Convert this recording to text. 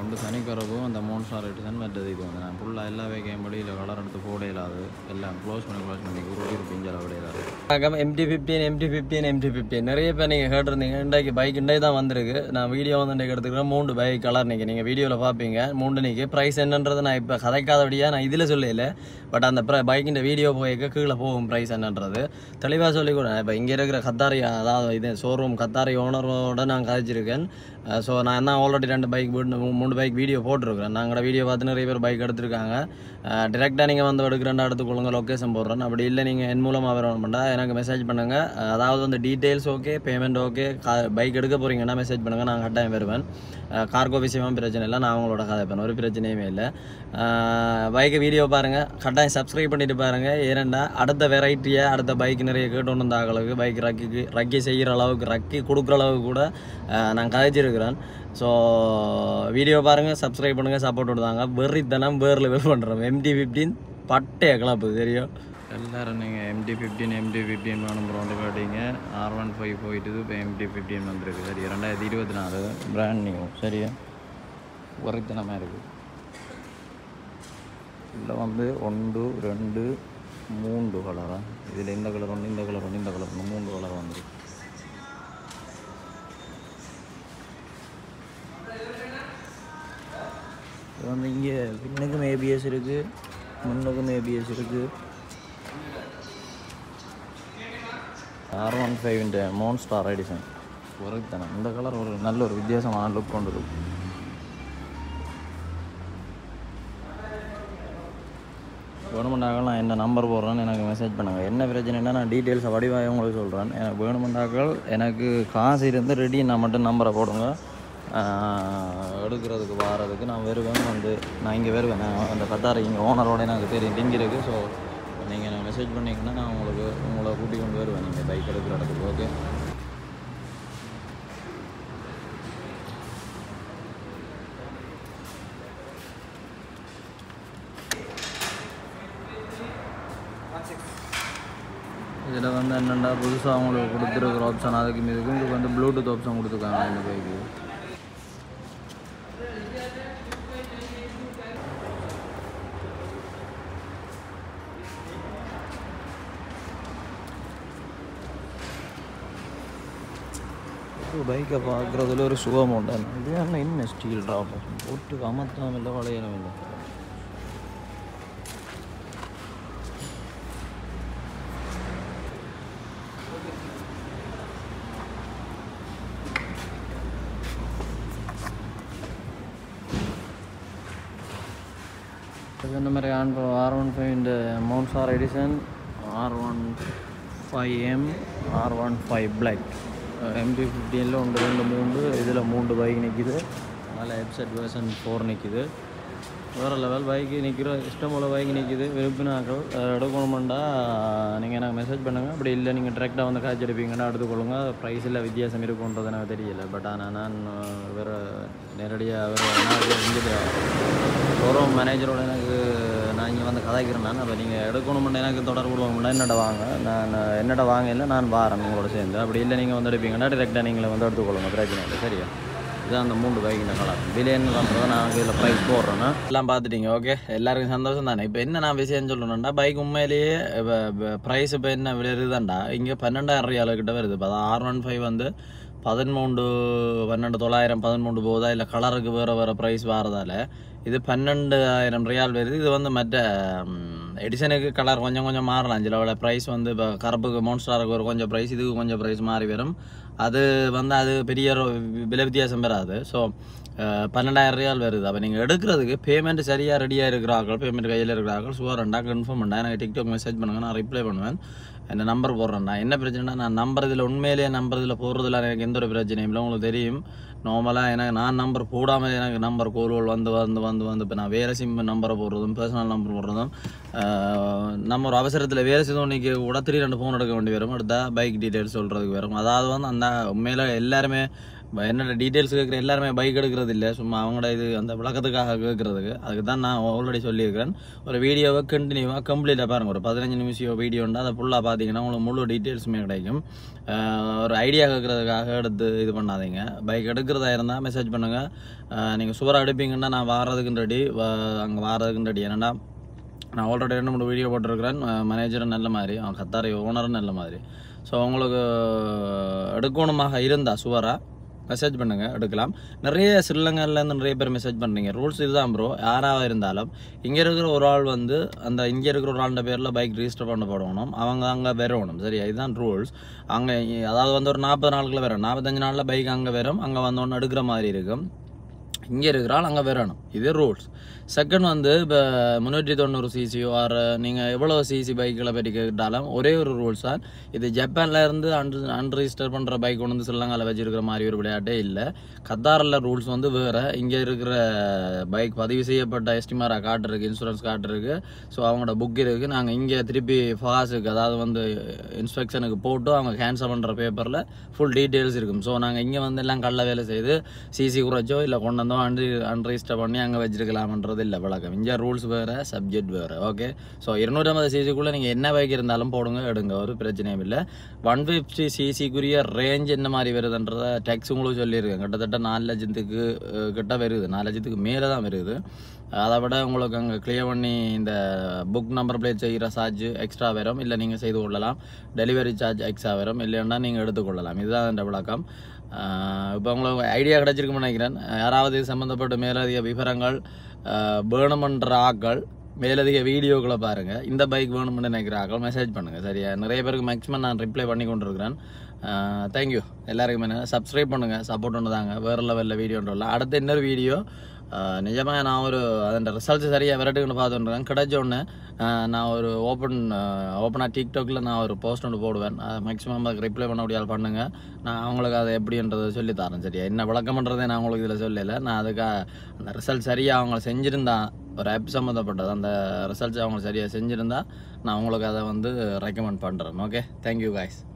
வந்து சனிக்கிழமும் அந்த மோன்ஸ்டார் எடிஷன் மற்றது இது வந்து நான் ஃபுல்லாக எல்லா வேக்கையும் வெளியில் கலர் எடுத்து போட இல்லாது எல்லாம் க்ளோஸ் பண்ணி உருட்டி பிஞ்சால் விட இல்லாது. MT15 நிறைய பேர் நீங்கள் கேட்டிருந்தீங்க. இன்றைக்கு பைக் இன்றைக்கு தான் வந்திருக்கு. நான் வீடியோ வந்து இன்றைக்கு எடுத்துக்கிறேன். 3 பைக் கலர் நீங்கள் வீடியோவில் பார்ப்பீங்க. 3 நிற்கி ப்ரைஸ் என்னன்றது நான் இப்போ கதைக்காதபடியாக நான் இதில் சொல்லல. பட் அந்த பைக்கின் வீடியோ போய்க்க கீழே போகும் ப்ரைஸ் என்னன்றது தெளிவாக சொல்லி கூட. இப்போ இங்கே இருக்கிற கத்தாரி அதாவது இது ஷோரூம் கத்தாரி ஓனரோட நான் கதைச்சிருக்கேன். ஸோ நான் தான் ஆல்ரெடி 3 பைக் வீடியோ போட்டிருக்கிறேன். நாங்களோட வீடியோ பார்த்து நிறைய பேர் பைக் எடுத்துருக்காங்க. டிரெக்டாக நீங்கள் வந்து எடுக்கிறேன்னா எடுத்துக்கொள்ளுங்க, லொக்கேஷன் போடுறேன். அப்படி இல்லை நீங்கள் என் மூலமாக வரணும் பண்ணால் எனக்கு மெசேஜ் பண்ணுங்கள். அதாவது வந்து details okay, payment okay, bike எடுக்க போகிறீங்கன்னா மெசேஜ் பண்ணுங்கள், நான் கட்டாயம் வருவேன். கார்கோ விஷயமும் பிரச்சனை இல்லை, நான் அவங்களோட கதைப்பேன், ஒரு பிரச்சனையுமே இல்லை. பைக்கை வீடியோ பாருங்கள், கட்டாயம் சப்ஸ்கிரைப் பண்ணிவிட்டு பாருங்கள். ஏன்னா அடுத்த வெரைட்டியாக அடுத்த பைக் நிறைய கேட்டு வந்த ஆக்களுக்கு பைக் ரக்கி செய்கிற அளவுக்கு ரக்கி கொடுக்குற அளவுக்கு கூட நான் கதைச்சிருக்கிறேன். ஸோ வீடியோ பாருங்கள், சப்ஸ்கிரைப் பண்ணுங்கள், சப்போர்ட் விடுதாங்க. வெறித்தனம் வேறு லெவல் பண்ணுறோம். MT15 பட்டைய கிளப்பு தெரியும் எல்லோரும். நீங்கள் MT15 வேணும் ப்ரோண்டு கேட்டீங்க. R15 போயிட்டு இப்போ MT15 வந்துருக்கு. சரி, 2024 பிராண்ட் நியூ. சரியா, வெறித்தனமாக இருக்குது. இதில் வந்து 1 2 3 கலராக, இதில் இந்த கலர் ஒன்று, இந்த கலர் ஒன்று, இந்த கலர் ஒன்று, 3 கலர் வந்துருக்கு. இது வந்து இங்கே பின்னுக்கும் ABS இருக்குது, முன்னுக்கும் ABS இருக்குது. R15 மோன்ஸ்டார் edition ஒருத்தனம். இந்த கலர் ஒரு நல்ல ஒரு வித்தியாசமான லுக் கொண்டு இருக்கும். வேணுமெண்டாக்கள் நான் என்ன நம்பர் போடுறேன்னு எனக்கு மெசேஜ் பண்ணுங்கள். என்ன பிரச்சனைன்னா நான் டீட்டெயில்ஸை வடிவாக உங்களுக்கு சொல்கிறேன். எனக்கு வேணுமெண்டாக்கள் எனக்கு காசு இருந்து ரெடி, நான் மட்டும் நம்பரை போடுங்க. எடுக்கிறதுக்கு வாரதுக்கு நான் வருவேன். வந்து நான் இங்கே வருவேன். அந்த கத்தார் இங்கே ஓனரோட எனக்கு தெரியும் டிங்கி இருக்குது. ஸோ நீங்கள் எனக்கு மெசேஜ் பண்ணிங்கன்னா நான் உங்களை கூட்டி கொண்டு வருவேன் நீங்கள் பைக் எடுக்கிற இடத்துக்கு. ஓகே, இதில் வந்து என்னென்னா புதுசாக அவங்களுக்கு கொடுத்துருக்குற ஆப்ஷன் அதுக்கு மீதுக்கு உங்களுக்கு வந்து ப்ளூடூத் ஆப்ஷன் கொடுத்துருக்காங்க இந்த பைக்கு. பைக்கை பார்க்குறதுல ஒரு சுகம் உண்டு. இது என்ன ஸ்டீல் ட்ராப் போட்டு அமர்த்தாமல் இல்லை, வளையணும் இல்லை. இந்த மாதிரி R15 மோன்ஸ்டார் edition, R15M, R15 black, MT15 1 2 3 இதில் 3 பைக் நிற்கிது. அதில் எப்செட் வெர்ஷன் 4 நிற்கிது. வேறு லெவல் பைக்கு நிற்கிற இஷ்டம் போல் பைக் நிற்கிது. விருப்பினாக்கள் எடுக்கணுமெண்டா நீங்கள் எனக்கு மெசேஜ் பண்ணுங்கள். அப்படி இல்லை நீங்கள் டிரெக்டாக வந்து காய்ச்சி எடுப்பீங்கன்னா எடுத்துக்கொள்ளுங்க. ப்ரைஸில் வித்தியாசம் இருக்குன்றது எனக்கு தெரியலை. பட் ஆனால் நான் வேறு நேரடியாக இங்கே ஷோரூம் மேனேஜரோட நான் இங்கே வந்து கதைக்கிறேன். நான் அப்போ நீங்கள் எடுக்கணுமெண்டா எனக்கு தொடர்பு விடுவோம்னா என்னோட வாங்க இல்லை, நான் வாரேன் உங்களோட சேர்ந்து. அப்படி இல்லை நீங்கள் வந்து எடுப்பீங்கன்னா டிரெக்டாக நீங்களே வந்து எடுத்துக்கொள்ளுங்க, பிரச்சனை இல்லை. சரியா, இதுதான் அந்த 3 பைக்கின கலர். விலைன்னு பண்ணுறதை நான் இதில் ப்ரைஸ் போடுறேன்னா எல்லாம் பார்த்துட்டீங்க. ஓகே, எல்லாருக்கும் சந்தோஷம் தானே. இப்போ என்ன நான் விஷயம் சொல்லணும்னா, பைக் உண்மையிலேயே ப்ரைஸ் இப்போ என்ன விழுதுதான்டா இங்கே 12,000 கிட்ட வருது. இப்போ R15 வந்து 12,900 13 போகுதா, இல்லை கலருக்கு வேறு ப்ரைஸ் வரதால இது 12,000 வருது. இது வந்து மற்ற எடிஷனுக்கு கலர் கொஞ்சம் மாறலாம். சில ப்ரைஸ் வந்து இப்போ கருப்புக்கு மோன்ஸ்டாருக்கு ஒரு கொஞ்சம் ப்ரைஸ், இதுக்கு கொஞ்சம் ப்ரைஸ் மாறி வரும். அது வந்து அது பெரிய விலை வித்தியாசம் வராது. ஸோ 12,000 வருது. அப்போ நீங்கள் எடுக்கிறதுக்கு பேமெண்ட் சரியாக ரெடியாக இருக்கிறார்கள், பேமெண்ட் கையில் இருக்கிறார்கள், சுவரண்டா கன்ஃபார்ம் பண்ணா எனக்கு டிக்டாக் மெசேஜ் பண்ணுங்கள், நான் ரிப்ளை பண்ணுவேன். என்ன நம்பர் போடுறேன்டா. என்ன பிரச்சனைனா, நான் நம்பர் இதில் உண்மையிலேயே நம்பர் இதில் போடுறதில்ல, எனக்கு எந்த ஒரு பிரச்சனையும் இல்லை. உங்களுக்கு தெரியும், நார்மலாக எனக்கு நான் நம்பர் போடாமல் எனக்கு நம்பர் கோல்கள் வந்து இப்போ நான் வேறு சிம் நம்பரை போடுறதும் பர்சனல் நம்பர் போடுறதும் நம்ம ஒரு அவசரத்தில் வேறு சிதோன்னிக்கு கூட 3-2 ஃபோன் எடுக்க வேண்டி வரும். அடுத்த பைக் டீட்டெயில்ஸ் சொல்கிறதுக்கு வரும். அதாவது வந்து அந்த உண்மையில் எல்லாருமே என்னோட டீட்டெயில்ஸ் கேட்குற எல்லாருமே பைக் எடுக்கிறது இல்லை, சும்மா அவங்களோட இது அந்த விளக்கத்துக்காக கேட்குறதுக்கு. அதுக்கு தான் நான் ஆல்ரெடி சொல்லியிருக்கிறேன். ஒரு வீடியோவை கண்டினியூவாக கம்ப்ளீட்டாக பாருங்கள். ஒரு 15 நிமிஷம் வீடியோண்டா அதை ஃபுல்லாக பார்த்தீங்கன்னா உங்களுக்கு முழு டீட்டெயில்ஸுமே கிடைக்கும். ஒரு ஐடியா கேட்குறதுக்காக எடுத்து இது பண்ணாதீங்க. பைக் எடுக்கிறதா இருந்தால் மெசேஜ் பண்ணுங்கள். நீங்கள் சூப்பராக எடுப்பீங்கன்னா நான் வாரதுக்கு ரெடி, அங்கே வாரதுக்கு ரெடி. ஏன்னா நான் ஆல்ரெடி 2-3 வீடியோ போட்டிருக்கிறேன். மேனேஜரும் நல்ல மாதிரி, அவன் கத்தார் ஓனரும் நல்ல மாதிரி. ஸோ உங்களுக்கு எடுக்கணுமாக இருந்தால் சுவராக மெசேஜ் பண்ணுங்கள், எடுக்கலாம். நிறைய ஸ்ரீலங்காலேருந்து நிறைய பேர் மெசேஜ் பண்ணுறீங்க. ரூல்ஸ் இதுதான் ப்ரோ, யாராக இருந்தாலும் இங்கே இருக்கிற ஒரு ஆள் வந்து அந்த இங்கே இருக்கிற ஒரு ஆளுடைய பேரில் பைக் ரிஜிஸ்டர் பண்ண போடணும், அவங்க அங்கே வரணும். சரியா, இதுதான் ரூல்ஸ். அங்கே அதாவது வந்து ஒரு 40 நாளுக்குள்ள வரும், 45 நாளில் பைக் அங்கே வரும், அங்கே வந்தோன்னு எடுக்கிற மாதிரி இருக்கும். இங்கே இருக்கிறாள் அங்கே வரணும், இது ரூல்ஸ். செகண்ட் வந்து இப்போ 390 சிசி ஆர் நீங்கள் எவ்வளோ சிசி பைக்கில் பற்றி கேட்டாலும் ஒரே ஒரு ரூல்ஸ் தான். இது ஜப்பானில் இருந்து அன்ரிஜிஸ்டர் பண்ணுற பைக் கொண்டு வந்து ஸ்ரீலங்காவில் வச்சுருக்கிற மாதிரி ஒரு விளையாட்டே இல்லை. கத்தாரில் ரூல்ஸ் வந்து வேறு. இங்கே இருக்கிற பைக் பதிவு செய்யப்பட்ட எஸ்டிமாரா கார்டு இருக்குது, இன்சூரன்ஸ் கார்டு இருக்குது, ஸோ அவங்களோட புக் இருக்குது. நாங்கள் இங்கே திருப்பி ஃபாஸுக்கு அதாவது வந்து இன்ஸ்பெக்ஷனுக்கு போட்டு அவங்க கேன்சல் பண்ணுற பேப்பரில் ஃபுல் டீட்டெயில்ஸ் இருக்கும். ஸோ நாங்கள் இங்கே வந்து எல்லாம் கள்ள வேலை செய்து சிசி குறைச்சோ இல்லை கொண்டு வந்தோம் அன்ரிஜிஸ்டர் பண்ணி அங்கே வச்சுருக்கலாம்ன்றது இல்லை வழக்கம். இங்கே ரூல்ஸ் வேறு, சப்ஜெக்ட் வேறு. ஓகே, ஸோ 250 சிசிக்குள்ளே நீங்கள் என்ன பைக் இருந்தாலும் போடுங்க, எடுங்க, ஒரு பிரச்சனையும் இல்லை. 150 சிசிக்குரிய ரேஞ்ச் என்ன மாதிரி வருதுன்றத டேக்ஸ் உங்களுக்கு சொல்லியிருக்கேன். கிட்டத்தட்ட 4 லட்சத்துக்கு கிட்ட வருது, 4 லட்சத்துக்கு மேலே தான் வருது. அதை விட உங்களுக்கு அங்கே கிளியர் பண்ணி இந்த புக் நம்பர் பிளேட் செய்கிற சார்ஜ் எக்ஸ்ட்ரா வரும், இல்லை நீங்கள் செய்து கொள்ளலாம். டெலிவரி சார்ஜ் எக்ஸ்ட்ரா வரும், இல்லைன்னா நீங்கள் எடுத்துக்கொள்ளலாம். இதுதான் இந்த விளக்கம். இப்போ உங்களுக்கு ஐடியா கிடச்சிருக்குன்னு நினைக்கிறேன். யாராவது சம்மந்தப்பட்ட மேலதிக விவரங்கள் வேணுமன்ற ஆக்கள் மேலதிக வீடியோக்களை பாருங்கள். இந்த பைக் வேணும்னு நினைக்கிற ஆக்கள் மெசேஜ் பண்ணுங்கள். சரியா, நிறைய பேருக்கு மேக்ஸிமம் நான் ரிப்ளை பண்ணி கொண்டிருக்கிறேன். தேங்க்யூ எல்லாருக்குமே. சப்ஸ்கிரைப் பண்ணுங்கள், சப்போர்ட் ஒன்று தாங்க. வேறு லெவலில் வீடியோன்றல அடுத்த இன்னொரு வீடியோ நிஜமாக நான் ஒரு அதன் ரிசல்ட்ஸ் சரியாக விரட்டுக்குன்னு பார்த்துட்டுருக்கேன். கிடைச்ச ஒன்று நான் ஒரு ஓப்பனாக டிக்டாக்ல நான் ஒரு போஸ்ட் ஒன்று போடுவேன். மேக்ஸிமம் அதுக்கு ரிப்ளை பண்ண முடியாது பண்ணுங்கள். நான் அவங்களுக்கு அதை எப்படின்றதை சொல்லி தரேன். சரியா, என்ன விளக்கம் பண்ணுறதே நான் உங்களுக்கு இதில் சொல்லலை. நான் அதுக்காக அந்த ரிசல்ட் சரியாக அவங்க செஞ்சுருந்தா, ஒரு ஆப் சம்மந்தப்பட்டது அந்த ரிசல்ட்ஸ் அவங்க சரியாக செஞ்சுருந்தா நான் உங்களுக்கு அதை வந்து ரெக்கமெண்ட் பண்ணுறேன். Okay, thank you guys.